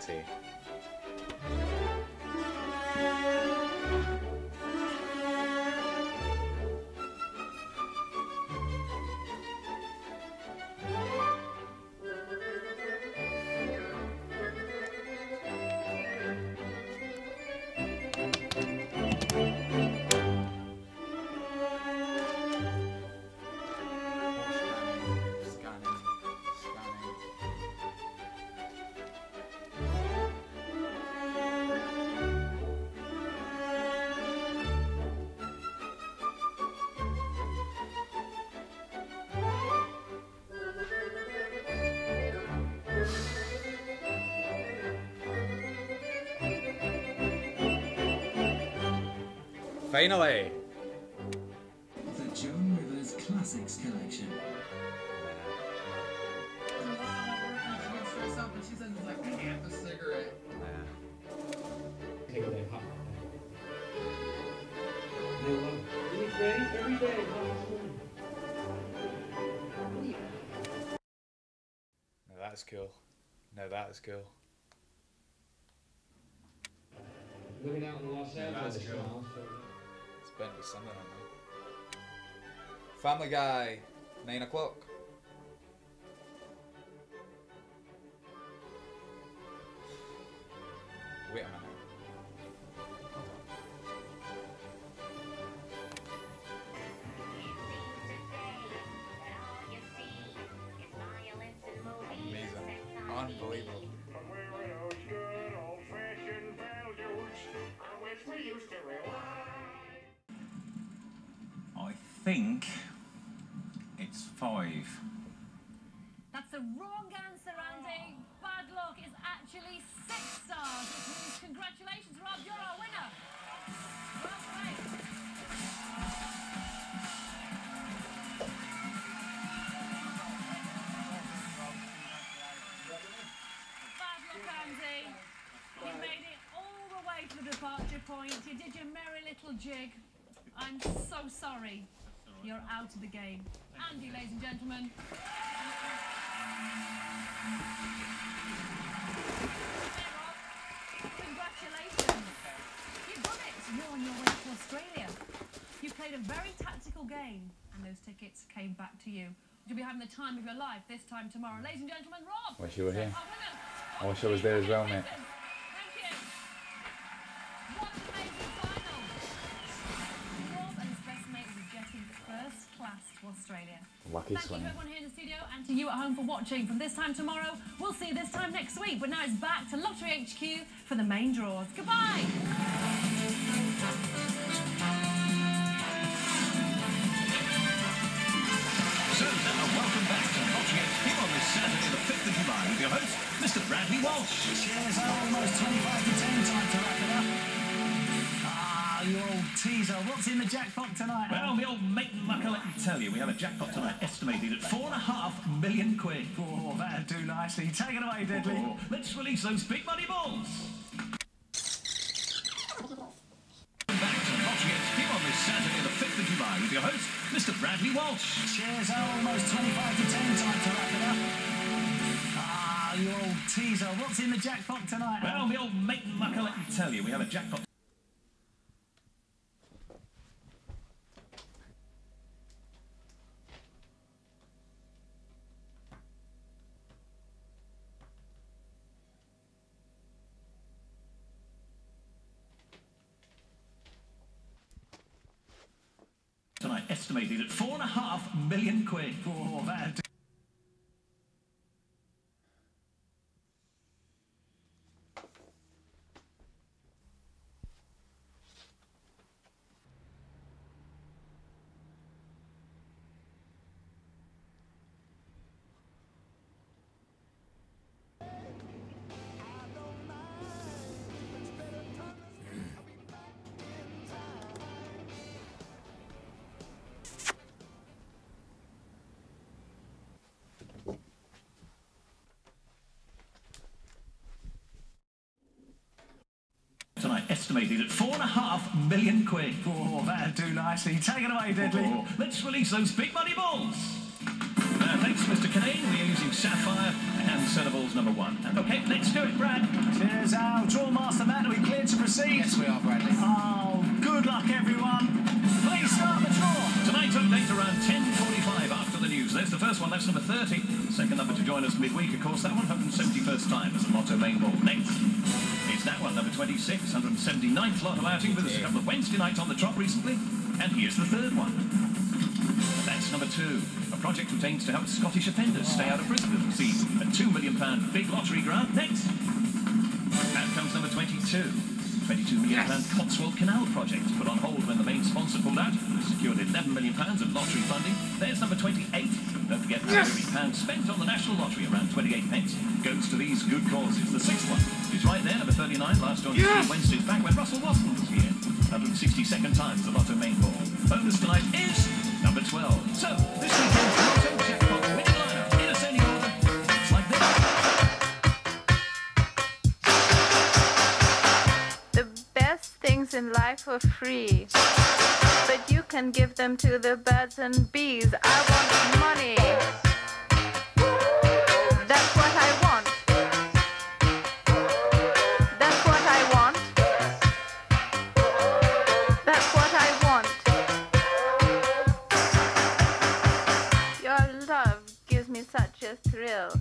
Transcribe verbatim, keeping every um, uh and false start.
ditty. Finally! The Joan Rivers Classics Collection. She says it's like half a cigarette. Take that hot. They love it. It's ready every day. No, that's cool. No, that's cool. Living out in Los Angeles That's cool. now, so It's been to something on there. Family Guy, nine o'clock. Wait a minute. Amazing. Unbelievable. I think it's five. That's the wrong answer, Andy. Bad luck is actually six stars, which means congratulations, Rob, you're our winner. Well played. Bad luck, Andy. You made it all the way to the departure point. You did your merry little jig. I'm so sorry. You're out of the game. Andy, ladies and gentlemen. Congratulations. You've done it. You're on your way to Australia. You played a very tactical game, and those tickets came back to you. You'll be having the time of your life this time tomorrow. Ladies and gentlemen, Rob. Wish you were here. Our winner. I wish I was there as well, mate. Thank you. What an amazing final. Rob and his best mate will be getting first class to Australia. Lucky Thank swing. you to everyone here in the studio and to you at home for watching. From this time tomorrow, we'll see you this time next week. But now it's back to Lottery H Q for the main draws. Goodbye. So now, welcome back to Lottery H Q on this Saturday, the fifth of July, with your host, Mister Bradley Walsh. Shares are almost twenty-five to ten, time to wrap it up. Ah, your old teaser. What's in the jackpot tonight? Well, the old mate mucker, let me tell you, we have a jackpot tonight estimated at four and a half million quid. Oh, that'd do nicely. Take it away, Deadly. Oh, let's release those big money balls. Back to Lottery H Q on this Saturday, the fifth of July, with your host, Mister Bradley Walsh. Shares are almost twenty-five to ten, time to wrap it up. Ah, your old teaser. What's in the jackpot tonight? Well, the old mate mucker, let me tell you, we have a jackpot. Tonight estimated at four and a half million quid. Oh, that'd do. Tonight estimated at four and a half million quid. Oh, that'd do nicely. Take it away, Deadly. Oh, let's release those big money balls. Uh, thanks, Mister Canane. We are using Sapphire and Centerballs number one. Okay, let's do it, Brad. Cheers, Al. Draw Master Matt, are we cleared to proceed? Yes, we are, Bradley. Oh, good luck, everyone. Please start the draw. Tonight's update around ten forty-five after the news. There's the first one, that's number thirty. Second number to join us midweek, of course, that one hundred seventy-first time as a Lotto main ball. Next, it's that one, number twenty-six, one hundred seventy-ninth Lotto outing with us a couple of Wednesday nights on the trot recently. And here's the third one. That's number two. A project which aims to help Scottish offenders stay out of prison and receive a two million pound big lottery grant. Next. Out comes number twenty-two. twenty-two million pound yes. Cotswold Canal project put on hold when the main sponsor pulled out. Secured eleven million pounds of lottery funding. There's number twenty-eight. Don't forget yes. one million pounds spent on the national lottery, around twenty-eight pence. Goes to these good causes. The sixth one is right there, number thirty-nine. Last on yes. Wednesdays back when Russell Watson was here. one hundred sixty-second times the Lotto main ball. Bonus tonight is number twelve. So, this weekend's Lotto jackpot winning lineup in ascending order. It's like this. The best things in life are free, but you can give them to the birds and bees. I want money. That's what I want. That's what I want. That's what I want. Your love gives me such a thrill.